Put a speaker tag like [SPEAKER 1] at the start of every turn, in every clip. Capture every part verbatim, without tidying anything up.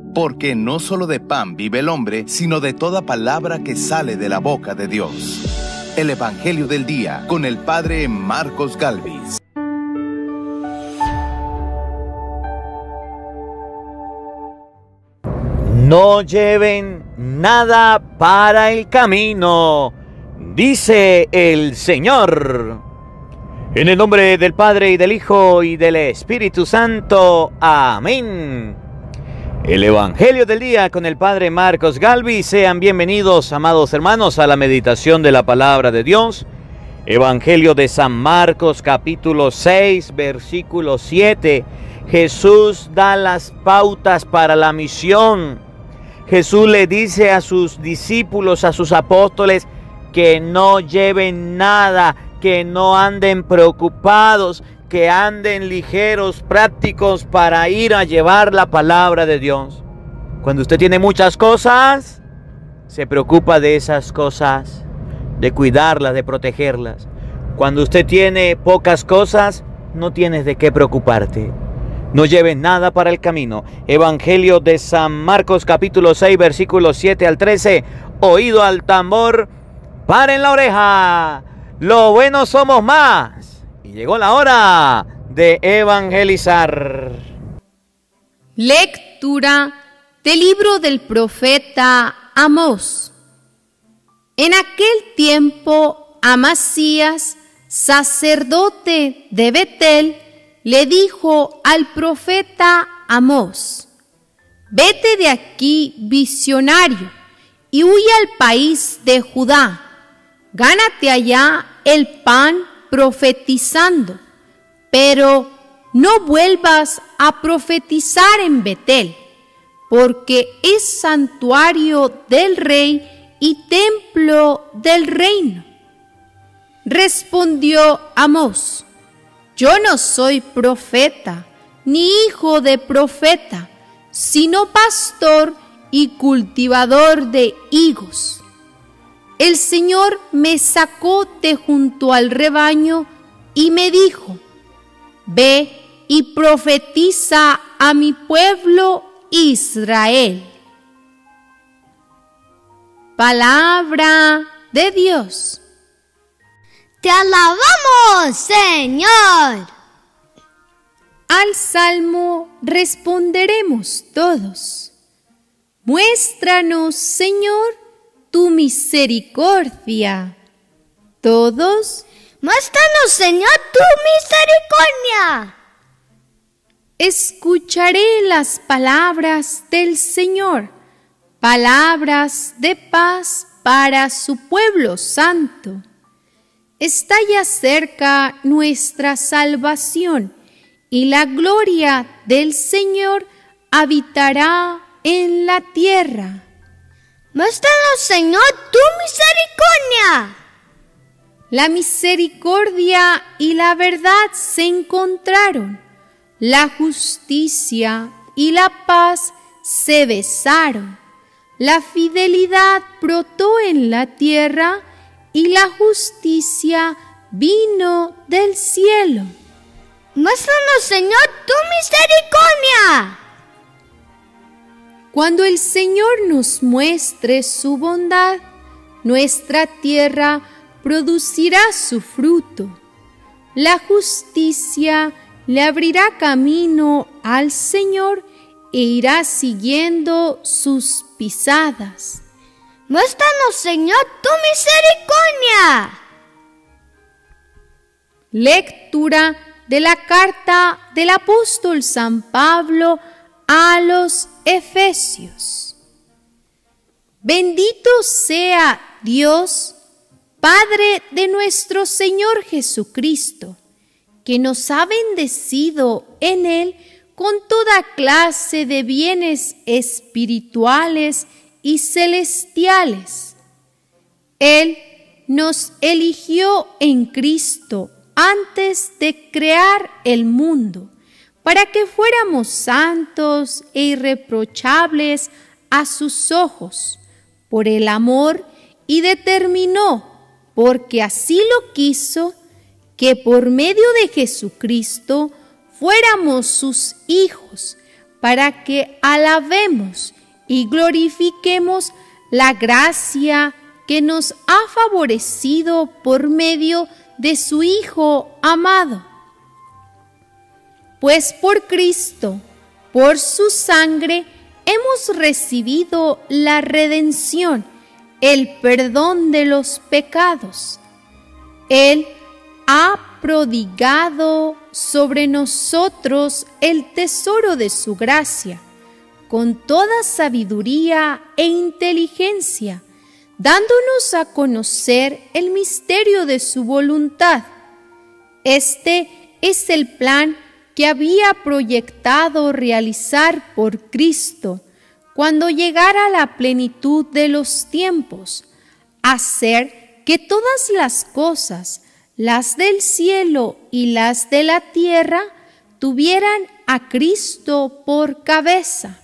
[SPEAKER 1] porque no solo de pan vive el hombre, sino de toda palabra que sale de la boca de Dios. El Evangelio del Día, con el Padre Marcos Galvis.
[SPEAKER 2] No lleven nada para el camino, dice el Señor. En el nombre del Padre, y del Hijo, y del Espíritu Santo. Amén. El Evangelio del Día con el Padre Marcos Galvis. Sean bienvenidos, amados hermanos, a la meditación de la Palabra de Dios. Evangelio de San Marcos, capítulo seis, versículo siete. Jesús da las pautas para la misión. Jesús le dice a sus discípulos, a sus apóstoles, que no lleven nada, que no anden preocupados, que anden ligeros, prácticos para ir a llevar la palabra de Dios. Cuando usted tiene muchas cosas, se preocupa de esas cosas, de cuidarlas, de protegerlas. Cuando usted tiene pocas cosas, no tienes de qué preocuparte. No lleves nada para el camino. Evangelio de San Marcos, capítulo seis, versículos siete al trece. Oído al tambor, paren la oreja. Lo bueno somos más. Y llegó la hora de evangelizar.
[SPEAKER 3] Lectura del libro del profeta Amós. En aquel tiempo, Amasías, sacerdote de Betel, le dijo al profeta Amós: vete de aquí, visionario, y huye al país de Judá. Gánate allá el pan profetizando, pero no vuelvas a profetizar en Betel, porque es santuario del rey y templo del reino. Respondió Amós: yo no soy profeta, ni hijo de profeta, sino pastor y cultivador de higos. El Señor me sacó de junto al rebaño y me dijo: ve y profetiza a mi pueblo Israel. Palabra de Dios.
[SPEAKER 4] ¡Te alabamos, Señor!
[SPEAKER 3] Al salmo responderemos todos: muéstranos, Señor, tu misericordia. Todos:
[SPEAKER 4] muéstranos, Señor, tu misericordia.
[SPEAKER 3] Escucharé las palabras del Señor, palabras de paz para su pueblo santo. Está ya cerca nuestra salvación, y la gloria del Señor habitará en la tierra.
[SPEAKER 4] Muéstranos, Señor, tu misericordia.
[SPEAKER 3] La misericordia y la verdad se encontraron, la justicia y la paz se besaron. La fidelidad brotó en la tierra, y la justicia vino del cielo.
[SPEAKER 4] Muéstranos, Señor, tu misericordia.
[SPEAKER 3] Cuando el Señor nos muestre su bondad, nuestra tierra producirá su fruto. La justicia le abrirá camino al Señor e irá siguiendo sus pisadas.
[SPEAKER 4] Muéstranos, Señor, tu misericordia.
[SPEAKER 3] Lectura de la carta del apóstol San Pablo a los Efesios. Bendito sea Dios, Padre de nuestro Señor Jesucristo, que nos ha bendecido en Él con toda clase de bienes espirituales y celestiales. Él nos eligió en Cristo antes de crear el mundo, para que fuéramos santos e irreprochables a sus ojos, por el amor, y determinó, porque así lo quiso, que por medio de Jesucristo fuéramos sus hijos, para que alabemos y glorifiquemos la gracia que nos ha favorecido por medio de su Hijo amado. Pues por Cristo, por su sangre, hemos recibido la redención, el perdón de los pecados. Él ha prodigado sobre nosotros el tesoro de su gracia, con toda sabiduría e inteligencia, dándonos a conocer el misterio de su voluntad. Este es el plan que había proyectado realizar por Cristo cuando llegara la plenitud de los tiempos, hacer que todas las cosas, las del cielo y las de la tierra, tuvieran a Cristo por cabeza.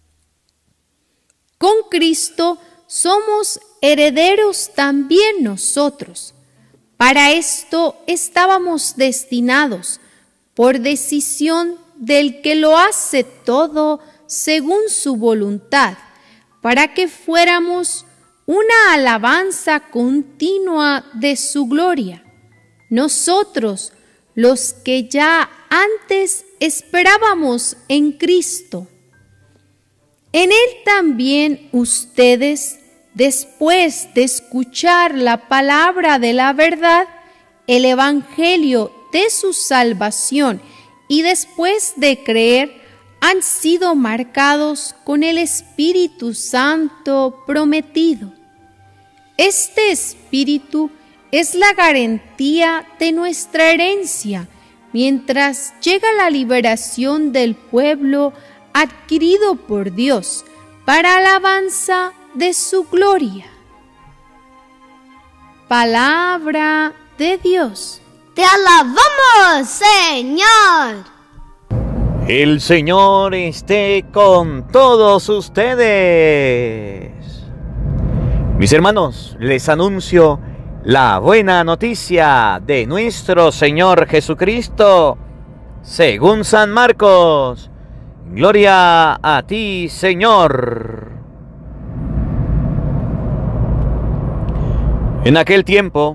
[SPEAKER 3] Con Cristo somos herederos también nosotros. Para esto estábamos destinados, por decisión del que lo hace todo según su voluntad, para que fuéramos una alabanza continua de su gloria. Nosotros, los que ya antes esperábamos en Cristo. En Él también ustedes, después de escuchar la palabra de la verdad, el evangelio de su salvación, y después de creer, han sido marcados con el Espíritu Santo prometido. Este Espíritu es la garantía de nuestra herencia, mientras llega la liberación del pueblo adquirido por Dios, para alabanza de su gloria. Palabra de Dios.
[SPEAKER 4] Te alabamos, Señor.
[SPEAKER 2] El Señor esté con todos ustedes. Mis hermanos, les anuncio la buena noticia de nuestro Señor Jesucristo, según San Marcos. Gloria a ti, Señor. En aquel tiempo,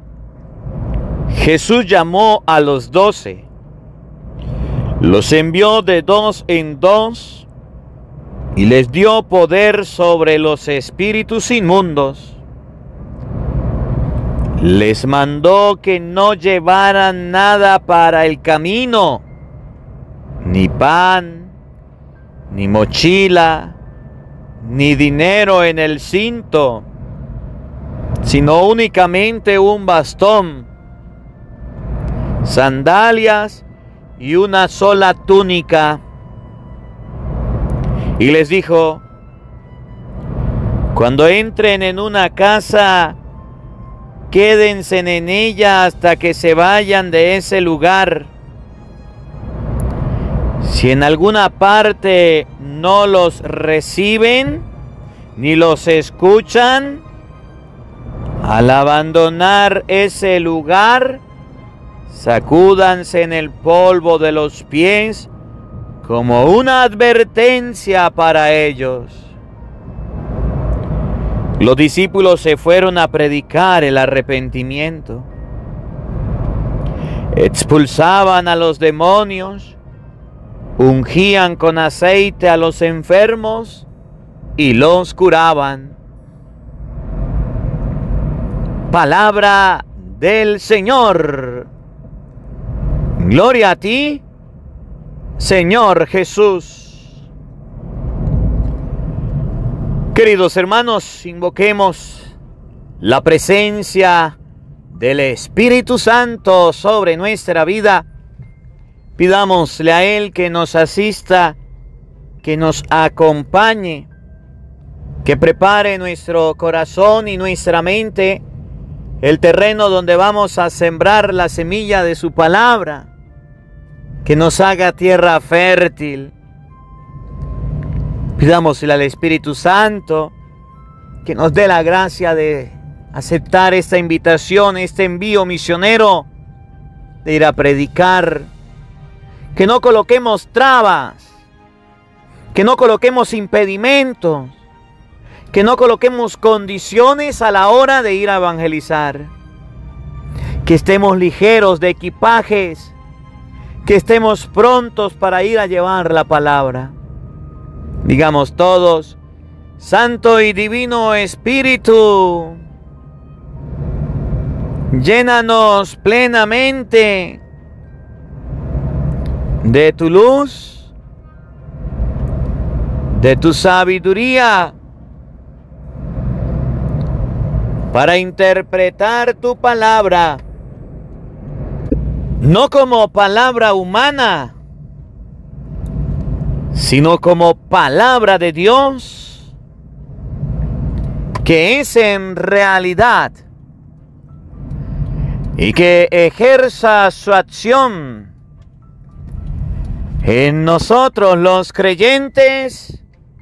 [SPEAKER 2] Jesús llamó a los doce, los envió de dos en dos y les dio poder sobre los espíritus inmundos. Les mandó que no llevaran nada para el camino, ni pan, ni mochila, ni dinero en el cinto, sino únicamente un bastón, sandalias y una sola túnica. Y les dijo: cuando entren en una casa, quédense en ella hasta que se vayan de ese lugar. Si en alguna parte no los reciben ni los escuchan, al abandonar ese lugar, sacúdanse en el polvo de los pies como una advertencia para ellos. Los discípulos se fueron a predicar el arrepentimiento. Expulsaban a los demonios, ungían con aceite a los enfermos y los curaban. Palabra del Señor. Gloria a ti, Señor Jesús. Queridos hermanos, invoquemos la presencia del Espíritu Santo sobre nuestra vida. Pidámosle a Él que nos asista, que nos acompañe, que prepare nuestro corazón y nuestra mente, el terreno donde vamos a sembrar la semilla de su palabra, que nos haga tierra fértil. Pidámosle al Espíritu Santo que nos dé la gracia de aceptar esta invitación, este envío misionero, de ir a predicar. Que no coloquemos trabas, Que no coloquemos impedimentos. Que no coloquemos condiciones a la hora de ir a evangelizar. Que estemos ligeros de equipajes. Que estemos prontos para ir a llevar la palabra. Digamos todos: Santo y Divino Espíritu, llénanos plenamente de tu luz, de tu sabiduría, para interpretar tu palabra, no como palabra humana, sino como palabra de Dios, que es en realidad, y que ejerza su acción en nosotros los creyentes.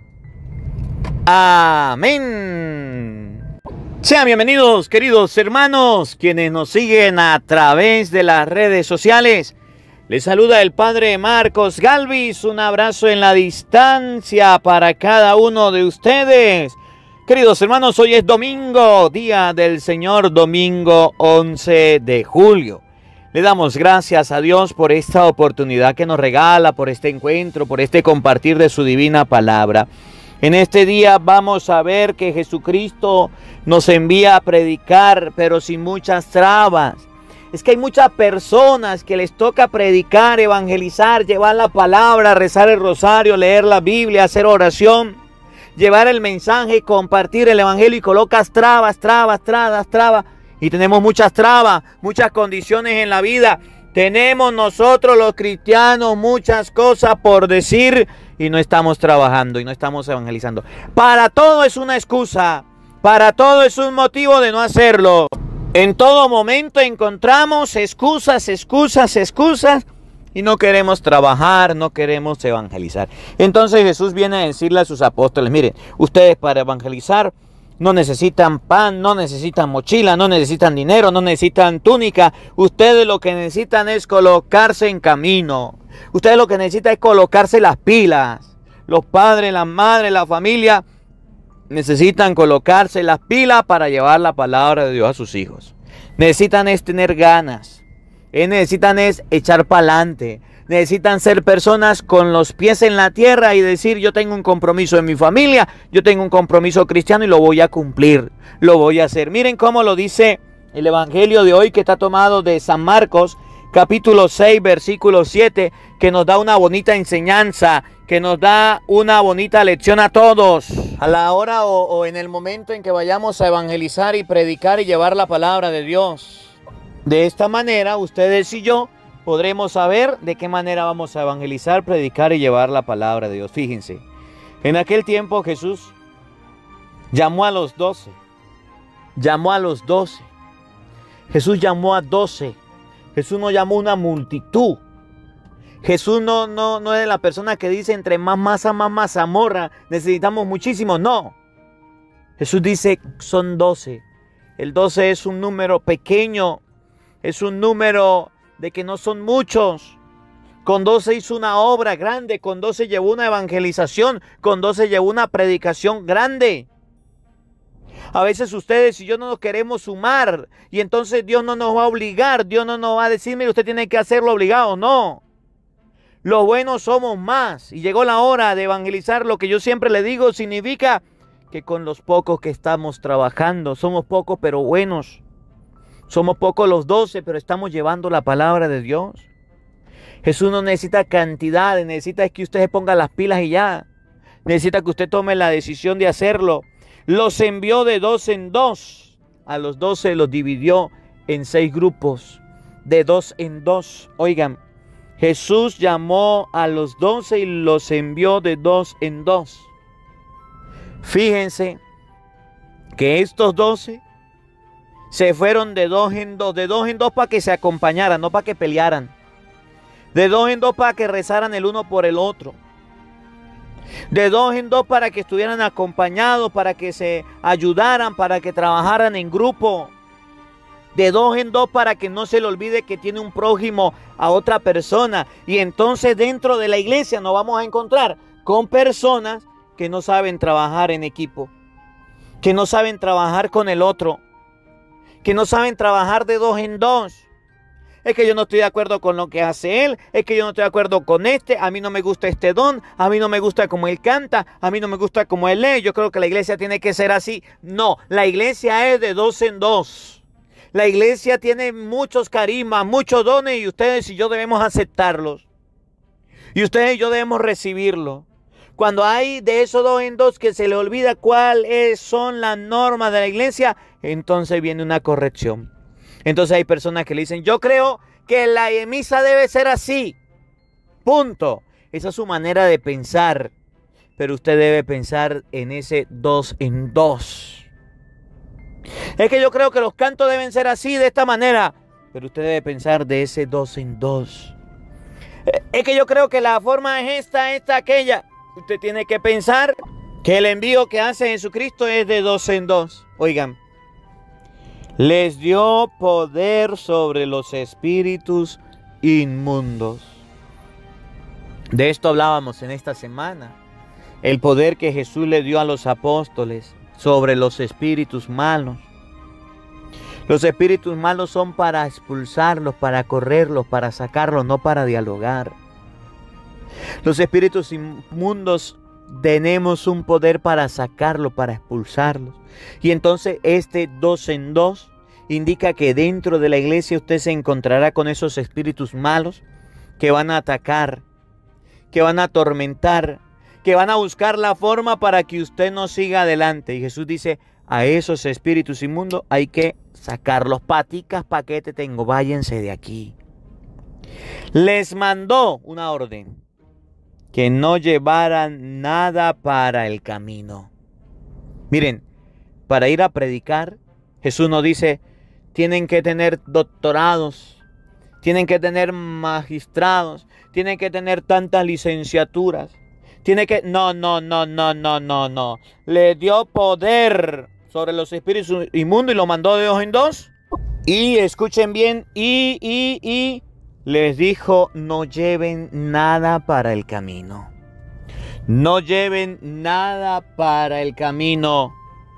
[SPEAKER 2] Amén. Sean bienvenidos, queridos hermanos, quienes nos siguen a través de las redes sociales. Les saluda el Padre Marcos Galvis. Un abrazo en la distancia para cada uno de ustedes. Queridos hermanos, hoy es domingo, día del Señor, domingo once de julio. Le damos gracias a Dios por esta oportunidad que nos regala, por este encuentro, por este compartir de su divina palabra. En este día vamos a ver que Jesucristo nos envía a predicar, pero sin muchas trabas. Es que hay muchas personas que les toca predicar, evangelizar, llevar la palabra, rezar el rosario, leer la Biblia, hacer oración, llevar el mensaje, compartir el evangelio, y colocas trabas, trabas, trabas, trabas. Y tenemos muchas trabas, muchas condiciones en la vida. Tenemos nosotros los cristianos muchas cosas por decir y no estamos trabajando y no estamos evangelizando. Para todo es una excusa, para todo es un motivo de no hacerlo. En todo momento encontramos excusas, excusas, excusas y no queremos trabajar, no queremos evangelizar. Entonces Jesús viene a decirle a sus apóstoles: miren, ustedes para evangelizar no necesitan pan, no necesitan mochila, no necesitan dinero, no necesitan túnica. Ustedes lo que necesitan es colocarse en camino. Ustedes lo que necesitan es colocarse las pilas. Los padres, las madres, la familia necesitan colocarse las pilas para llevar la palabra de Dios a sus hijos. Necesitan es tener ganas. Eh, necesitan es echar para adelante. Necesitan ser personas con los pies en la tierra y decir: yo tengo un compromiso en mi familia, yo tengo un compromiso cristiano y lo voy a cumplir, lo voy a hacer. Miren cómo lo dice el evangelio de hoy, que está tomado de San Marcos, capítulo seis, versículo siete, que nos da una bonita enseñanza, que nos da una bonita lección a todos. A la hora o, o en el momento en que vayamos a evangelizar y predicar y llevar la palabra de Dios. De esta manera, ustedes y yo podremos saber de qué manera vamos a evangelizar, predicar y llevar la palabra de Dios. Fíjense, en aquel tiempo Jesús llamó a los doce. Llamó a los doce. Jesús llamó a doce. Jesús no llamó una multitud. Jesús no, no, no es la persona que dice: entre más masa, más mazamorra, necesitamos muchísimo. No. Jesús dice: son doce. El doce es un número pequeño. Es un número de que no son muchos. Con doce hizo una obra grande, con doce llevó una evangelización, con doce llevó una predicación grande. A veces ustedes y yo no nos queremos sumar y entonces Dios no nos va a obligar, Dios no nos va a decir: mire, usted tiene que hacerlo obligado. No. Los buenos somos más y llegó la hora de evangelizar. Lo que yo siempre le digo significa que con los pocos que estamos trabajando, somos pocos pero buenos. Somos pocos los doce, pero estamos llevando la palabra de Dios. Jesús no necesita cantidades, necesita que usted se ponga las pilas y ya. Necesita que usted tome la decisión de hacerlo. Los envió de dos en dos. A los doce los dividió en seis grupos. De dos en dos. Oigan, Jesús llamó a los doce y los envió de dos en dos. Fíjense que estos doce se fueron de dos en dos, de dos en dos para que se acompañaran, no para que pelearan. De dos en dos para que rezaran el uno por el otro. De dos en dos para que estuvieran acompañados, para que se ayudaran, para que trabajaran en grupo. De dos en dos para que no se le olvide que tiene un prójimo a otra persona. Y entonces dentro de la iglesia nos vamos a encontrar con personas que no saben trabajar en equipo, que no saben trabajar con el otro, que no saben trabajar de dos en dos. Es que yo no estoy de acuerdo con lo que hace él, es que yo no estoy de acuerdo con este, a mí no me gusta este don, a mí no me gusta cómo él canta, a mí no me gusta cómo él lee, yo creo que la iglesia tiene que ser así. No, la iglesia es de dos en dos. La iglesia tiene muchos carismas, muchos dones y ustedes y yo debemos aceptarlos. Y ustedes y yo debemos recibirlos. Cuando hay de esos dos en dos que se le olvida cuáles son las normas de la iglesia, entonces viene una corrección. Entonces hay personas que le dicen, yo creo que la misa debe ser así. Punto. Esa es su manera de pensar. Pero usted debe pensar en ese dos en dos. Es que yo creo que los cantos deben ser así, de esta manera. Pero usted debe pensar de ese dos en dos. Es que yo creo que la forma es esta, esta, aquella. Usted tiene que pensar que el envío que hace Jesucristo es de dos en dos. Oigan. Les dio poder sobre los espíritus inmundos. De esto hablábamos en esta semana. El poder que Jesús le dio a los apóstoles sobre los espíritus malos. Los espíritus malos son para expulsarlos, para correrlos, para sacarlos, no para dialogar. Los espíritus inmundos tenemos un poder para sacarlos, para expulsarlos. Y entonces este dos en dos indica que dentro de la iglesia usted se encontrará con esos espíritus malos que van a atacar, que van a atormentar, que van a buscar la forma para que usted no siga adelante. Y Jesús dice, a esos espíritus inmundos hay que sacarlos. Paticas, paquete tengo, váyanse de aquí. Les mandó una orden, que no llevaran nada para el camino. Miren, para ir a predicar, Jesús nos dice, tienen que tener doctorados, tienen que tener magistrados, tienen que tener tantas licenciaturas, tiene que... No, no, no, no, no, no, no. Le dio poder sobre los espíritus inmundos y lo mandó de dos en dos. Y escuchen bien, y, y, y, les dijo, no lleven nada para el camino. No lleven nada para el camino.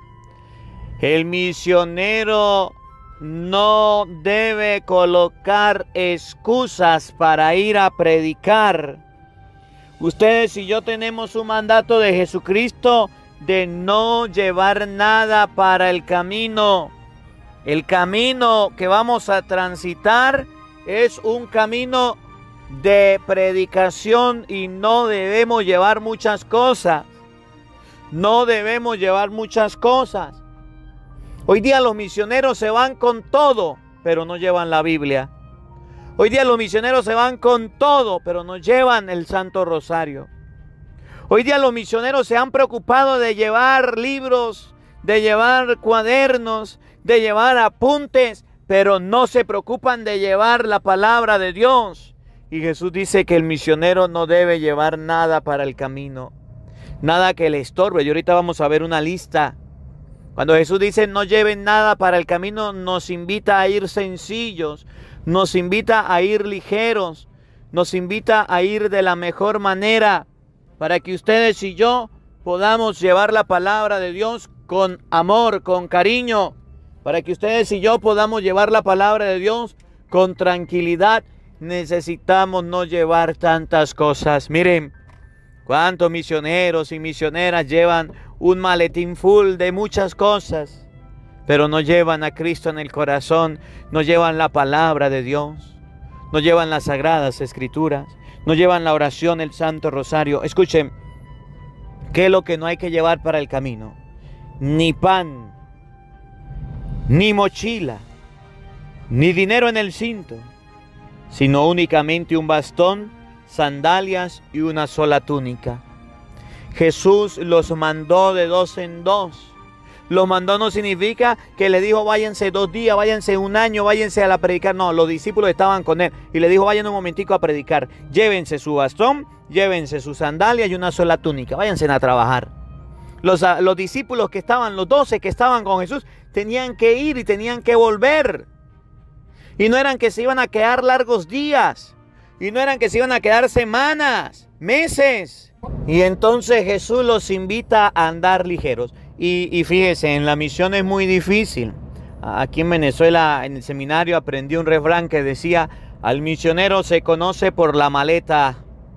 [SPEAKER 2] El misionero no debe colocar excusas para ir a predicar. Ustedes y yo tenemos un mandato de Jesucristo de no llevar nada para el camino. El camino que vamos a transitar es un camino de predicación y no debemos llevar muchas cosas. No debemos llevar muchas cosas. Hoy día los misioneros se van con todo, pero no llevan la Biblia. Hoy día los misioneros se van con todo, pero no llevan el Santo Rosario. Hoy día los misioneros se han preocupado de llevar libros, de llevar cuadernos, de llevar apuntes, pero no se preocupan de llevar la palabra de Dios. Y Jesús dice que el misionero no debe llevar nada para el camino, nada que le estorbe. Y ahorita vamos a ver una lista. Cuando Jesús dice no lleven nada para el camino, nos invita a ir sencillos, nos invita a ir ligeros, nos invita a ir de la mejor manera para que ustedes y yo podamos llevar la palabra de Dios con amor, con cariño, para que ustedes y yo podamos llevar la palabra de Dios con tranquilidad. Necesitamos no llevar tantas cosas. Miren, cuántos misioneros y misioneras llevan un maletín full de muchas cosas, pero no llevan a Cristo en el corazón, no llevan la palabra de Dios, no llevan las sagradas escrituras, no llevan la oración, el Santo Rosario. Escuchen, ¿qué es lo que no hay que llevar para el camino? Ni pan, ni mochila, ni dinero en el cinto, sino únicamente un bastón, sandalias y una sola túnica. Jesús los mandó de dos en dos. Los mandó no significa que le dijo váyanse dos días, váyanse un año, váyanse a la predicar. No, los discípulos estaban con él y le dijo vayan un momentico a predicar. Llévense su bastón, llévense sus sandalias y una sola túnica. Váyanse a trabajar. Los, los discípulos que estaban, los doce que estaban con Jesús, tenían que ir y tenían que volver. Y no eran que se iban a quedar largos días. Y no eran que se iban a quedar semanas, meses. Y entonces Jesús los invita a andar ligeros. Y, y fíjese, en la misión es muy difícil. Aquí en Venezuela, en el seminario, aprendí un refrán que decía: al misionero se conoce por la maleta.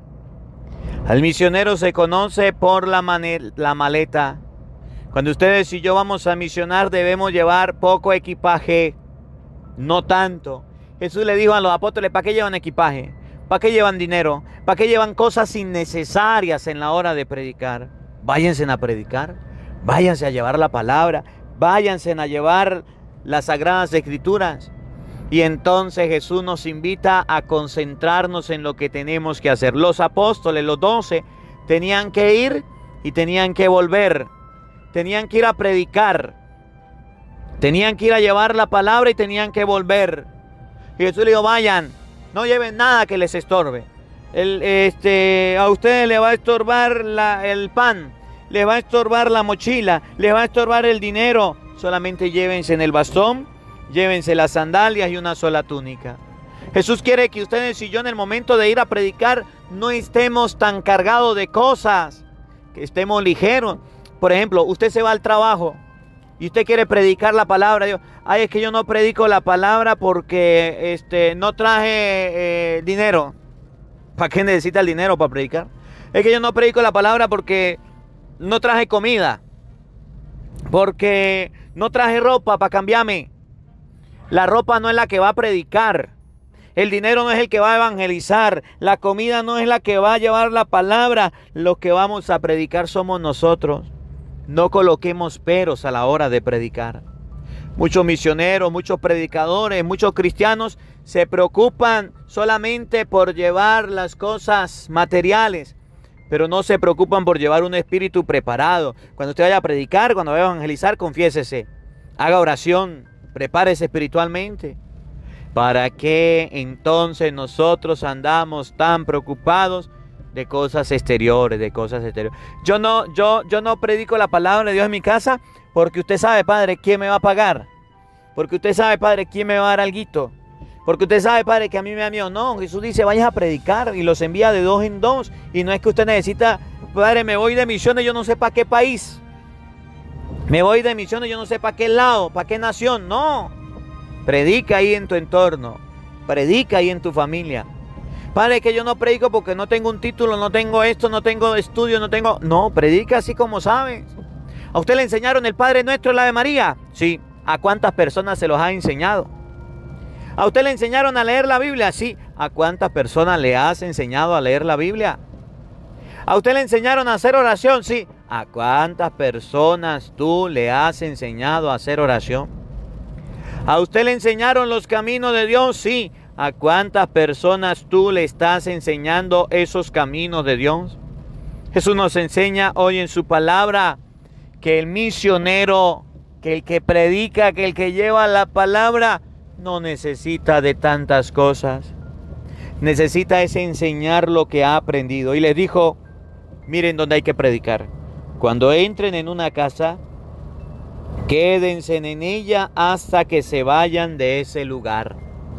[SPEAKER 2] Al misionero se conoce por la, la maleta. Cuando ustedes y yo vamos a misionar, debemos llevar poco equipaje, no tanto. Jesús le dijo a los apóstoles: ¿para qué llevan equipaje? ¿Para qué llevan dinero? ¿Para qué llevan cosas innecesarias en la hora de predicar? Váyanse a predicar, váyanse a llevar la palabra, váyanse a llevar las Sagradas Escrituras. Y entonces Jesús nos invita a concentrarnos en lo que tenemos que hacer. Los apóstoles, los doce, tenían que ir y tenían que volver. Tenían que ir a predicar. Tenían que ir a llevar la palabra y tenían que volver. Y Jesús le dijo: vayan, no lleven nada que les estorbe. El, este, a ustedes les va a estorbar la, el pan, les va a estorbar la mochila, les va a estorbar el dinero. Solamente llévense en el bastón, llévense las sandalias y una sola túnica. Jesús quiere que ustedes y yo, en el momento de ir a predicar, no estemos tan cargados de cosas, que estemos ligeros. Por ejemplo, usted se va al trabajo y usted quiere predicar la palabra de Dios. Ay, es que yo no predico la palabra porque este, no traje eh, dinero. ¿Para qué necesita el dinero para predicar? Es que yo no predico la palabra porque no traje comida, porque no traje ropa para cambiarme. La ropa no es la que va a predicar. El dinero no es el que va a evangelizar. La comida no es la que va a llevar la palabra. Lo que vamos a predicar somos nosotros. No coloquemos peros a la hora de predicar. Muchos misioneros, muchos predicadores, muchos cristianos se preocupan solamente por llevar las cosas materiales, pero no se preocupan por llevar un espíritu preparado. Cuando usted vaya a predicar, cuando vaya a evangelizar, confiésese, haga oración, prepárese espiritualmente. ¿Para qué entonces nosotros andamos tan preocupados de cosas exteriores, de cosas exteriores? Yo no, yo, yo no predico la palabra de Dios en mi casa porque usted sabe, Padre, quién me va a pagar. Porque usted sabe, Padre, quién me va a dar alguito. Porque usted sabe, Padre, que a mí me da miedo. No, Jesús dice: vayas a predicar, y los envía de dos en dos. Y no es que usted necesita: Padre, me voy de misiones, yo no sé para qué país. Me voy de misiones, yo no sé para qué lado, para qué nación. No. Predica ahí en tu entorno. Predica ahí en tu familia. Padre, que yo no predico porque no tengo un título, no tengo esto, no tengo estudio, no tengo... No, predica así como sabes. ¿A usted le enseñaron el Padre Nuestro y la Ave María? Sí. ¿A cuántas personas se los ha enseñado? ¿A usted le enseñaron a leer la Biblia? Sí. ¿A cuántas personas le has enseñado a leer la Biblia? ¿A usted le enseñaron a hacer oración? Sí. ¿A cuántas personas tú le has enseñado a hacer oración? ¿A usted le enseñaron los caminos de Dios? Sí. ¿A cuántas personas tú le estás enseñando esos caminos de Dios? Jesús nos enseña hoy en su palabra que el misionero, que el que predica, que el que lleva la palabra, no necesita de tantas cosas. Necesita es enseñar lo que ha aprendido. Y les dijo: miren dónde hay que predicar. Cuando entren en una casa, quédense en ella hasta que se vayan de ese lugar.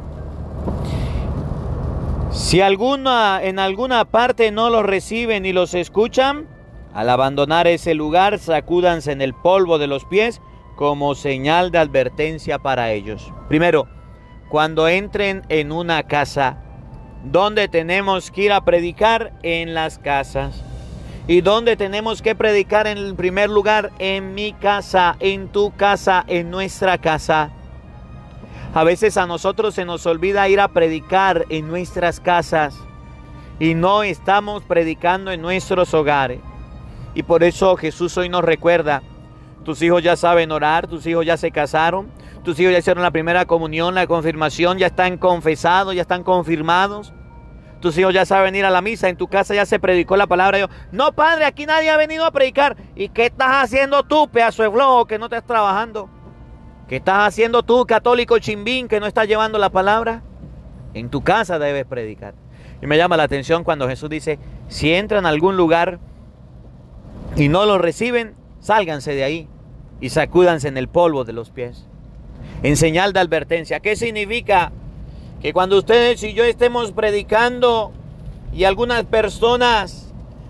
[SPEAKER 2] Si alguna, en alguna parte no los reciben y los escuchan, al abandonar ese lugar, sacúdanse en el polvo de los pies como señal de advertencia para ellos. Primero, cuando entren en una casa, ¿dónde tenemos que ir a predicar? En las casas. ¿Y dónde tenemos que predicar en el primer lugar? En mi casa, en tu casa, en nuestra casa. A veces a nosotros se nos olvida ir a predicar en nuestras casas y no estamos predicando en nuestros hogares. Y por eso Jesús hoy nos recuerda: tus hijos ya saben orar, tus hijos ya se casaron, tus hijos ya hicieron la primera comunión, la confirmación, ya están confesados, ya están confirmados. Tus hijos ya saben ir a la misa, en tu casa ya se predicó la palabra de Dios. No, padre, aquí nadie ha venido a predicar. ¿Y qué estás haciendo tú, pedazo de flojo, que no estás trabajando? ¿Qué estás haciendo tú, católico chimbín, que no estás llevando la palabra? En tu casa debes predicar. Y me llama la atención cuando Jesús dice: si entran a algún lugar y no lo reciben, sálganse de ahí y sacúdanse en el polvo de los pies. En señal de advertencia. ¿Qué significa? Que cuando ustedes y yo estemos predicando y algunas personas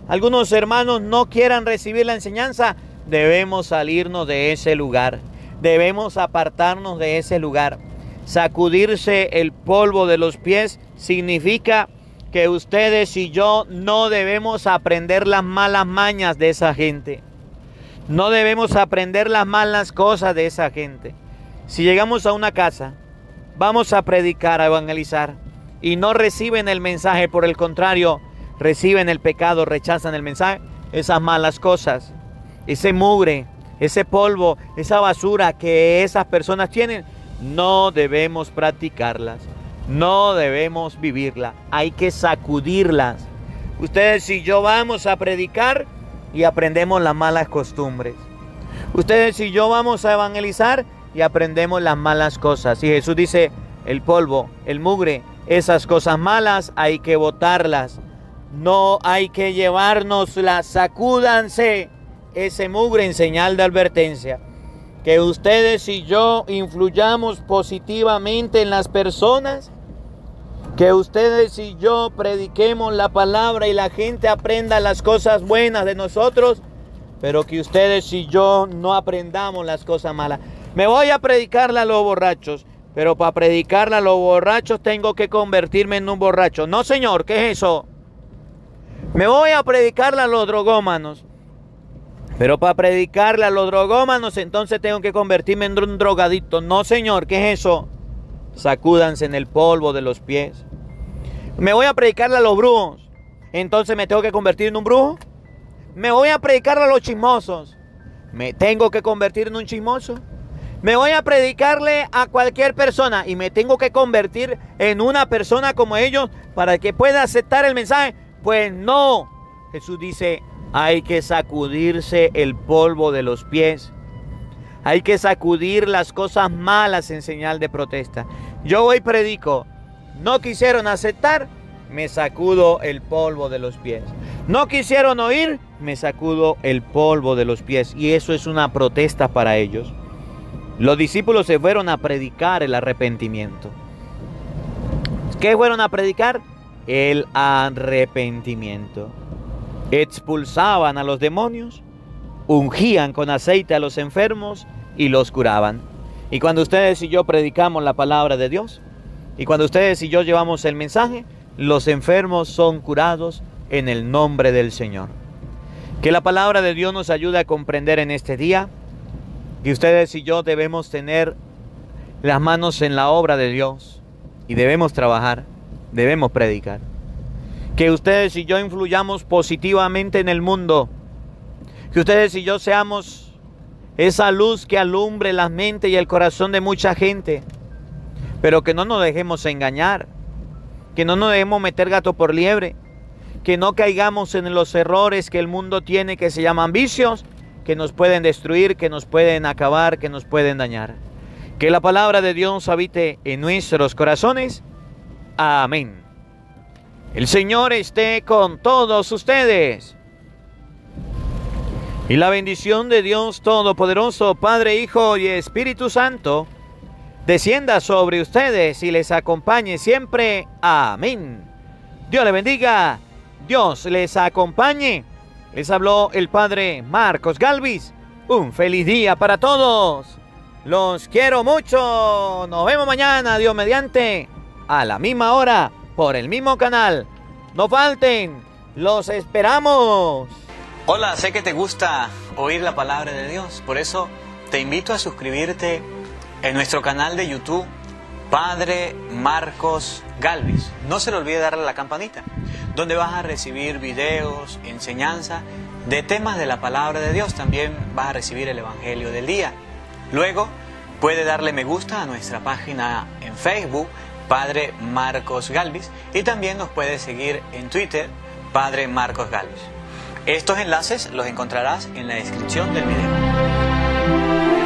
[SPEAKER 2] algunos hermanos no quieran recibir la enseñanza, debemos salirnos de ese lugar. Debemos apartarnos de ese lugar. Sacudirse el polvo de los pies significa que ustedes y yo no debemos aprender las malas mañas de esa gente. No debemos aprender las malas cosas de esa gente. Si llegamos a una casa, vamos a predicar, a evangelizar, y no reciben el mensaje, por el contrario, reciben el pecado, rechazan el mensaje, esas malas cosas, ese mugre, ese polvo, esa basura que esas personas tienen, no debemos practicarlas, no debemos vivirla, hay que sacudirlas. Ustedes y yo vamos a predicar y aprendemos las malas costumbres. Ustedes y yo vamos a evangelizar y aprendemos las malas cosas. Y Jesús dice, el polvo, el mugre, esas cosas malas hay que botarlas. No hay que llevárnoslas, sacúdanse ese mugre en señal de advertencia. Que ustedes y yo influyamos positivamente en las personas. Que ustedes y yo prediquemos la palabra y la gente aprenda las cosas buenas de nosotros. Pero que ustedes y yo no aprendamos las cosas malas. Me voy a predicarle a los borrachos. Pero para predicarle a los borrachos tengo que convertirme en un borracho. No, señor, ¿qué es eso? Me voy a predicarle a los drogómanos. Pero para predicarle a los drogómanos, entonces tengo que convertirme en un drogadicto. No, señor, ¿qué es eso? Sacúdanse en el polvo de los pies. Me voy a predicarle a los brujos. Entonces me tengo que convertir en un brujo. Me voy a predicarle a los chismosos. Me tengo que convertir en un chismoso. Me voy a predicarle a cualquier persona y me tengo que convertir en una persona como ellos para que pueda aceptar el mensaje. Pues no. Jesús dice, hay que sacudirse el polvo de los pies. Hay que sacudir las cosas malas en señal de protesta. Yo hoy predico, no quisieron aceptar, me sacudo el polvo de los pies. No quisieron oír, me sacudo el polvo de los pies. Y eso es una protesta para ellos. Los discípulos se fueron a predicar el arrepentimiento. ¿Qué fueron a predicar? El arrepentimiento. Expulsaban a los demonios, ungían con aceite a los enfermos y los curaban. Y cuando ustedes y yo predicamos la palabra de Dios, y cuando ustedes y yo llevamos el mensaje, los enfermos son curados en el nombre del Señor. Que la palabra de Dios nos ayude a comprender en este día que ustedes y yo debemos tener las manos en la obra de Dios y debemos trabajar, debemos predicar. Que ustedes y yo influyamos positivamente en el mundo. Que ustedes y yo seamos esa luz que alumbre la mente y el corazón de mucha gente. Pero que no nos dejemos engañar. Que no nos dejemos meter gato por liebre. Que no caigamos en los errores que el mundo tiene, que se llaman vicios, que nos pueden destruir, que nos pueden acabar, que nos pueden dañar. Que la palabra de Dios habite en nuestros corazones. Amén. El Señor esté con todos ustedes. Y la bendición de Dios Todopoderoso, Padre, Hijo y Espíritu Santo, descienda sobre ustedes y les acompañe siempre. Amén. Dios les bendiga. Dios les acompañe. Les habló el Padre Marcos Galvis. Un feliz día para todos. Los quiero mucho. Nos vemos mañana, Dios mediante, a la misma hora, por el mismo canal. No falten. Los esperamos.
[SPEAKER 5] Hola, sé que te gusta oír la palabra de Dios. Por eso te invito a suscribirte en nuestro canal de YouTube, Padre Marcos Galvis. No se le olvide darle a la campanita, donde vas a recibir videos, enseñanza de temas de la palabra de Dios. También vas a recibir el Evangelio del día. Luego puede darle me gusta a nuestra página en Facebook, Padre Marcos Galvis, y también nos puede seguir en Twitter, Padre Marcos Galvis. Estos enlaces los encontrarás en la descripción del video.